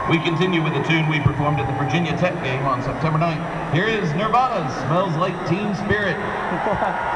We continue with the tune we performed at the Virginia Tech game on September 9th. Here is Nirvana Smells Like Teen Spirit.